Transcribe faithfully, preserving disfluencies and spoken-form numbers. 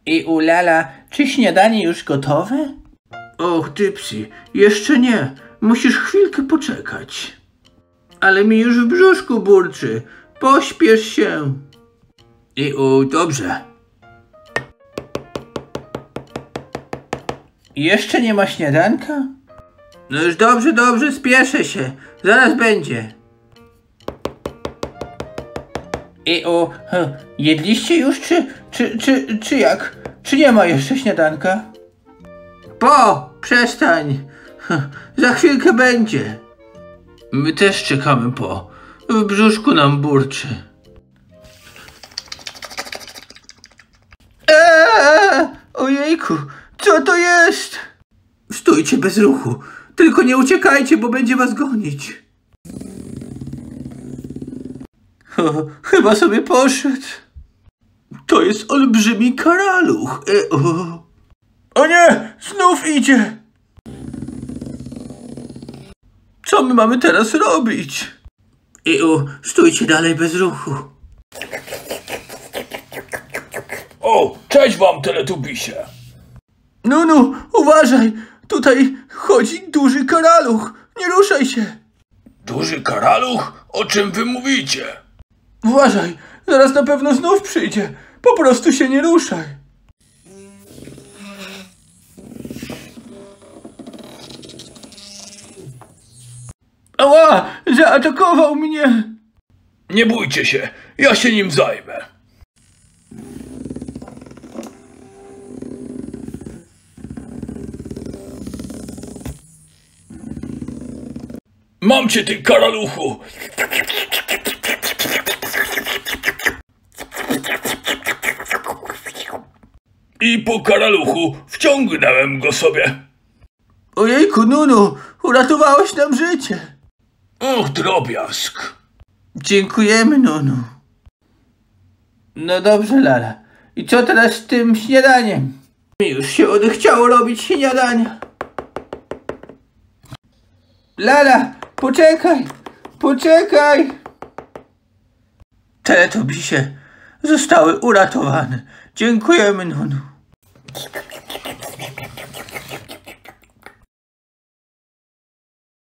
I ulala, czy śniadanie już gotowe? Och, Gypsy, jeszcze nie. Musisz chwilkę poczekać. Ale mi już w brzuszku burczy. Pośpiesz się. I u, dobrze. Jeszcze nie ma śniadanka? No już dobrze, dobrze, spieszę się. Zaraz będzie. I o, jedliście już, czy, czy, czy, czy jak? Czy nie ma jeszcze śniadanka? Po, przestań. Za chwilkę będzie. My też czekamy po. W brzuszku nam burczy. Eee, ojejku, co to jest? Stójcie bez ruchu. Tylko nie uciekajcie, bo będzie was gonić. O, chyba sobie poszedł. To jest olbrzymi karaluch. E, o. o nie! Znów idzie! Co my mamy teraz robić? I o, stójcie dalej bez ruchu. O, cześć wam, Teletubisie. No, no, uważaj! Tutaj chodzi duży karaluch. Nie ruszaj się. Duży karaluch? O czym wy mówicie? Uważaj, zaraz na pewno znów przyjdzie. Po prostu się nie ruszaj. Ała! Zaatakował mnie! Nie bójcie się, ja się nim zajmę. Mam cię, ty karaluchu! I po karaluchu wciągnąłem go sobie. Ojejku, Nunu, uratowałeś nam życie. Och, drobiazg. Dziękujemy, Nunu. No dobrze, Lala. I co teraz z tym śniadaniem? Mi już się odechciało robić śniadania. Lala, poczekaj, poczekaj. Teletubisie zostały uratowane. Dziękujemy, Nunu.